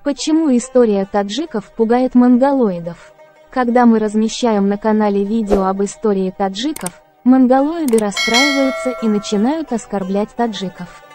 Почему история таджиков пугает монголоидов? Когда мы размещаем на канале видео об истории таджиков, монголоиды расстраиваются и начинают оскорблять таджиков.